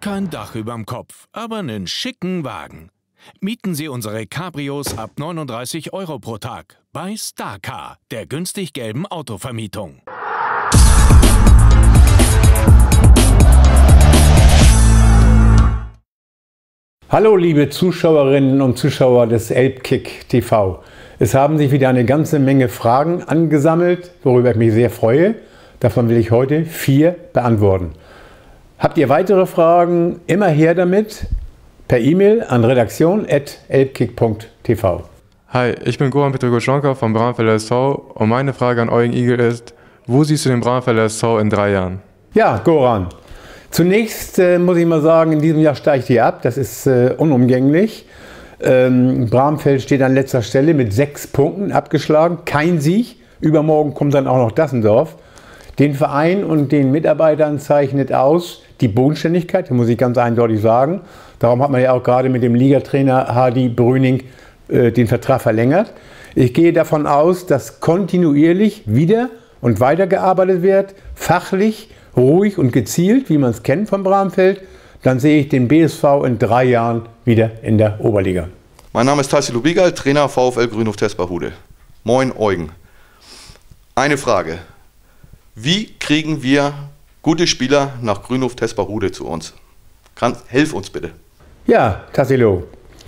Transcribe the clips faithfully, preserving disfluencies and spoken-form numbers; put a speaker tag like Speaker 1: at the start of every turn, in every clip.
Speaker 1: Kein Dach überm Kopf, aber einen schicken Wagen. Mieten Sie unsere Cabrios ab neununddreißig Euro pro Tag bei Starcar, der günstig gelben Autovermietung.
Speaker 2: Hallo liebe Zuschauerinnen und Zuschauer des Elbkick T V. Es haben sich wieder eine ganze Menge Fragen angesammelt, worüber ich mich sehr freue. Davon will ich heute vier beantworten. Habt ihr weitere Fragen? Immer her damit per E-Mail an redaktion at elbkick punkt t v.
Speaker 3: Hi, ich bin Goran Petrogoschonka vom Bramfelder S V und meine Frage an Eugen Igel ist, wo siehst du den Bramfelder S V in drei Jahren?
Speaker 2: Ja, Goran. Zunächst äh, muss ich mal sagen, in diesem Jahr steigt ihr ab, das ist äh, unumgänglich. Ähm, Bramfeld steht an letzter Stelle mit sechs Punkten abgeschlagen, kein Sieg. Übermorgen kommt dann auch noch Dassendorf. Den Verein und den Mitarbeitern zeichnet aus die Bodenständigkeit, das muss ich ganz eindeutig sagen. Darum hat man ja auch gerade mit dem Ligatrainer Hardy Brüning äh, den Vertrag verlängert. Ich gehe davon aus, dass kontinuierlich wieder und weiter gearbeitet wird, fachlich, ruhig und gezielt, wie man es kennt von Bramfeld. Dann sehe ich den B S V in drei Jahren wieder in der Oberliga.
Speaker 4: Mein Name ist Tassilo Bigal, Trainer VfL Grünhof-Tesparhude. Moin Eugen. Eine Frage. Wie kriegen wir gute Spieler nach Grünhof-Tesparhude zu uns? Kann, helf uns bitte.
Speaker 2: Ja, Tassilo.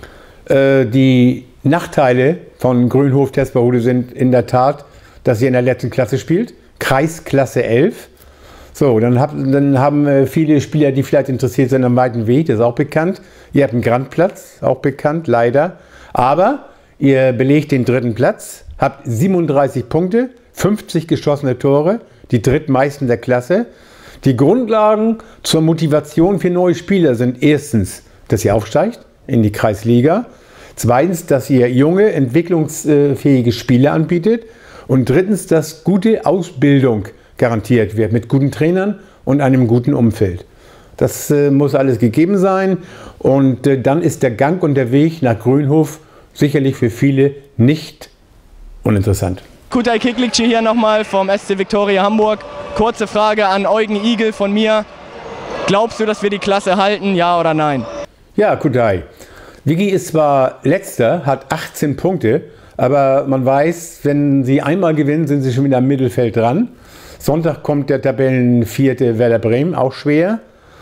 Speaker 2: Äh, die Nachteile von Grünhof-Tesparhude sind in der Tat, dass ihr in der letzten Klasse spielt, Kreisklasse elf. So, dann, hab, dann haben viele Spieler, die vielleicht interessiert sind, am weiten Weg, das ist auch bekannt. Ihr habt einen Grandplatz, auch bekannt, leider. Aber ihr belegt den dritten Platz, habt siebenunddreißig Punkte, fünfzig geschossene Tore, die drittmeisten der Klasse. Die Grundlagen zur Motivation für neue Spieler sind erstens, dass ihr aufsteigt in die Kreisliga. Zweitens, dass ihr junge, entwicklungsfähige Spieler anbietet. Und drittens, dass gute Ausbildung garantiert wird mit guten Trainern und einem guten Umfeld. Das äh, muss alles gegeben sein und äh, dann ist der Gang und der Weg nach Grünhof sicherlich für viele nicht uninteressant.
Speaker 5: Kutai Keklikci hier nochmal vom S C Viktoria Hamburg. Kurze Frage an Eugen Igel von mir. Glaubst du, dass wir die Klasse halten, ja oder nein?
Speaker 2: Ja, Kutai. Vigi ist zwar letzter, hat achtzehn Punkte, aber man weiß, wenn sie einmal gewinnen, sind sie schon wieder am Mittelfeld dran. Sonntag kommt der Tabellenvierte Werder Bremen, auch schwer.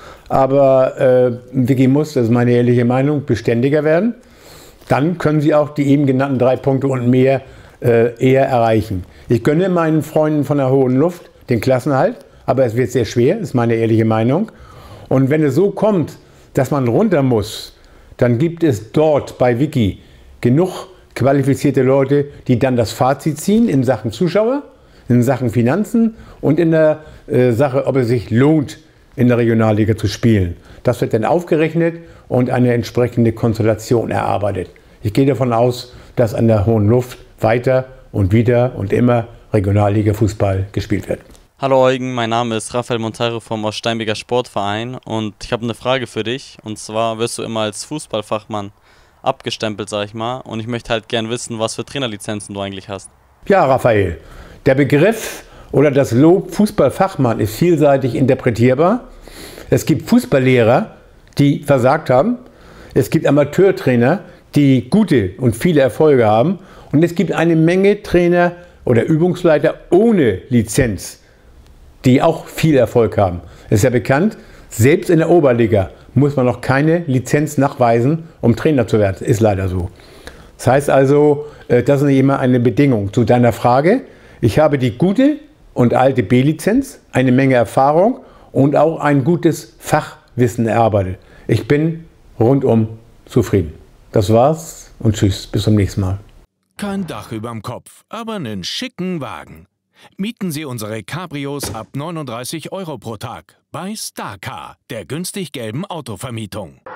Speaker 2: Aber äh, Vigi muss, das ist meine ehrliche Meinung, beständiger werden. Dann können sie auch die eben genannten drei Punkte und mehr äh, eher erreichen. Ich gönne meinen Freunden von der Hohen Luft den Klassenerhalt, aber es wird sehr schwer, ist meine ehrliche Meinung. Und wenn es so kommt, dass man runter muss, dann gibt es dort bei Vigi genug qualifizierte Leute, die dann das Fazit ziehen in Sachen Zuschauer, in Sachen Finanzen und in der äh, Sache, ob es sich lohnt, in der Regionalliga zu spielen. Das wird dann aufgerechnet und eine entsprechende Konstellation erarbeitet. Ich gehe davon aus, dass an der Hohen Luft weiter und wieder und immer Regionalliga-Fußball gespielt wird.
Speaker 6: Hallo Eugen, mein Name ist Rafael Montero vom Oststeinbeker Sportverein und ich habe eine Frage für dich. Und zwar wirst du immer als Fußballfachmann abgestempelt, sag ich mal. Und ich möchte halt gern wissen, was für Trainerlizenzen du eigentlich hast.
Speaker 2: Ja, Raphael. Der Begriff oder das Lob Fußballfachmann ist vielseitig interpretierbar. Es gibt Fußballlehrer, die versagt haben. Es gibt Amateurtrainer, die gute und viele Erfolge haben. Und es gibt eine Menge Trainer oder Übungsleiter ohne Lizenz, die auch viel Erfolg haben. Es ist ja bekannt, selbst in der Oberliga muss man noch keine Lizenz nachweisen, um Trainer zu werden. Ist leider so. Das heißt also, das ist nicht immer eine Bedingung. Zu deiner Frage: Ich habe die gute und alte B-Lizenz, eine Menge Erfahrung und auch ein gutes Fachwissen erarbeitet. Ich bin rundum zufrieden. Das war's und tschüss, bis zum nächsten Mal.
Speaker 1: Kein Dach überm Kopf, aber einen schicken Wagen. Mieten Sie unsere Cabrios ab neununddreißig Euro pro Tag bei Starcar, der günstig gelben Autovermietung.